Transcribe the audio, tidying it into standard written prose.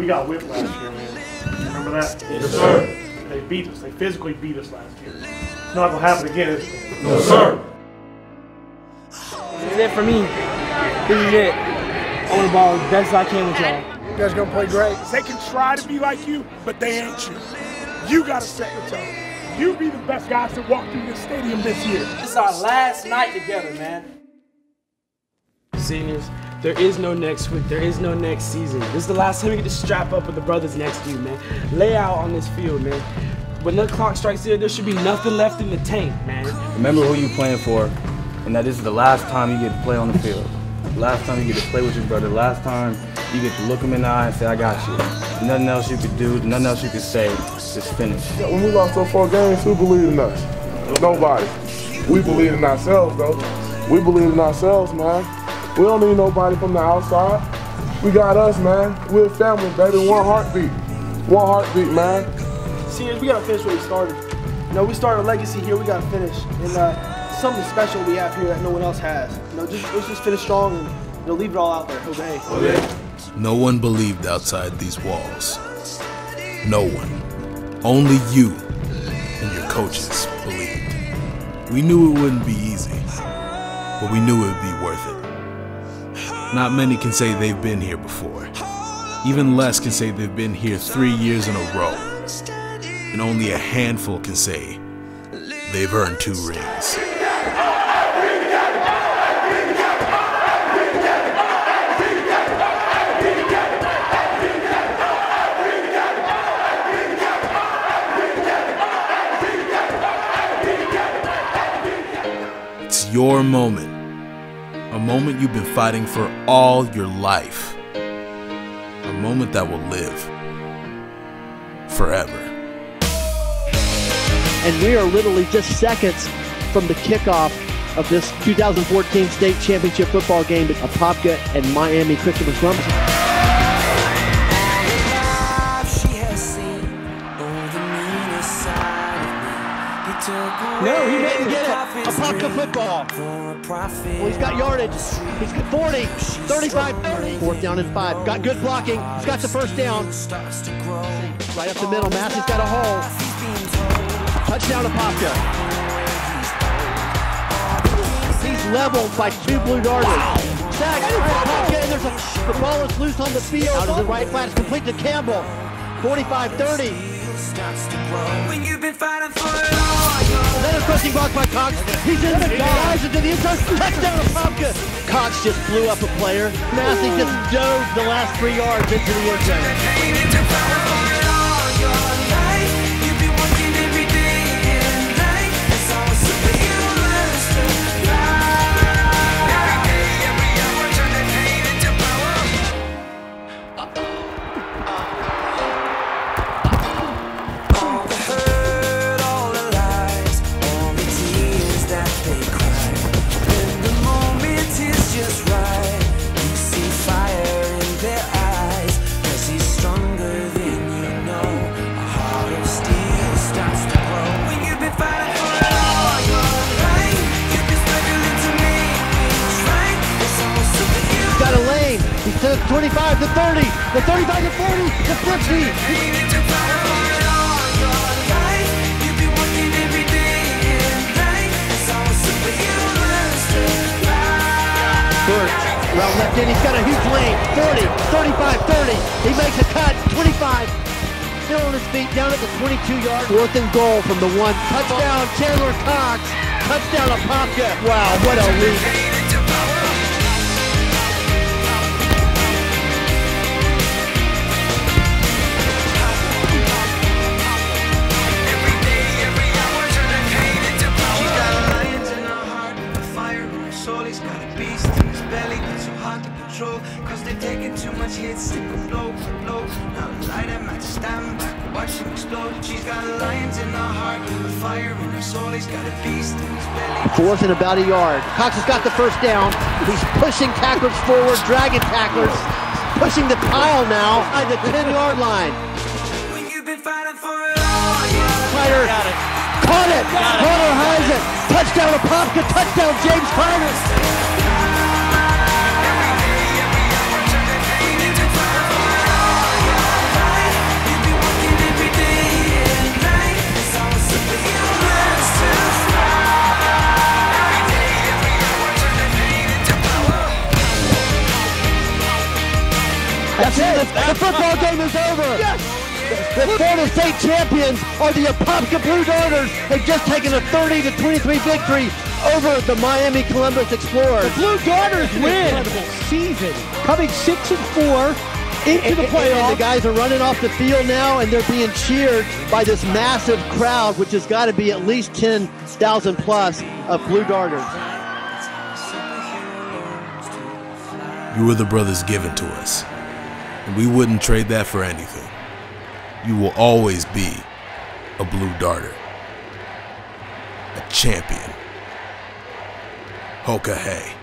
got whipped last year, man. Remember that? Yes, sir. They beat us. They physically beat us last year. It's not going to happen again, is it? No, sir. This is it for me. This is it. I want to ball as best as I can with y'all. You guys gonna play great. They can try to be like you, but they ain't you. You gotta set the tone. You be the best guys to walk through this stadium this year. This is our last night together, man. Seniors, there is no next week. There is no next season. This is the last time you get to strap up with the brothers next to you, man. Lay out on this field, man. When the clock strikes here, there should be nothing left in the tank, man. Remember who you're playing for, and that this is the last time you get to play on the field. Last time you get to play with your brother. Last time you get to look him in the eye and say, I got you. Nothing else you could do, nothing else you could say. Just finish. When we lost those 4 games, who believed in us? Nobody. We believe in ourselves, though. We believe in ourselves, man. We don't need nobody from the outside. We got us, man. We're a family, baby. One heartbeat. One heartbeat, man. Seniors, we gotta finish what we started. You know, we started a legacy here, we gotta finish. And something special we have here that no one else has. You know, let's just finish strong and leave it all out there. Obey. No one believed outside these walls. No one. Only you and your coaches believed. We knew it wouldn't be easy, but we knew it would be worth it. Not many can say they've been here before. Even less can say they've been here 3 years in a row. And only a handful can say they've earned 2 rings. It's your moment. A moment you've been fighting for all your life. A moment that will live forever. And we are literally just seconds from the kickoff of this 2014 state championship football game at Apopka and Miami Christopher Columbus. No, he didn't get it. Apopka football. Well, he's got yardage. He's got 40, 35, 30. 4th down and 5. Got good blocking. He's got the first down. Right up the middle. Massey's got a hole. Touchdown Apopka. He's leveled by 2 Blue Darters. Sack by Apopka, and the ball is loose on the field. Out of the right flat, it's complete to Campbell. 45-30. Another crushing block by Cox. He's in the guys into the inside. Touchdown Apopka. Cox just blew up a player. Massey just dove the last 3 yards into the end zone. To 25 to 30, the 35 to 40, the 50. Bird, around left in, he's got a huge lane. 40, 35, 30. He makes a cut, 25. Still on his feet, down at the 22-yard. 4th and goal from the 1. Touchdown, Chandler Cox. Touchdown, Apopka. Wow, what a lead. Cause they're taking too much hits, they go blow for blow. Now the light at match, stand back, watch him explode. She's got lions in her heart, a fire in her soul. He's got a beast in his belly. 4th and about a yard. Cox has got the first down. He's pushing tacklers forward, dragging tacklers, pushing the pile now at the 10-yard line. When you've been fighting for it all, Kiter caught it. Hunter has it. Touchdown Apopka. Touchdown James Kiter. That's it. The football game is over. Yes. The Florida State champions are the Apopka Blue Darters. They've just taken a 30-23 victory over the Miami Columbus Explorers. Blue Darters win. Incredible season, coming 6-4 into the playoffs. And the guys are running off the field now, and they're being cheered by this massive crowd, which has got to be at least 10,000 plus of Blue Darters. You were the brothers given to us, and we wouldn't trade that for anything. You will always be a Blue Darter, a champion. Hoka hey.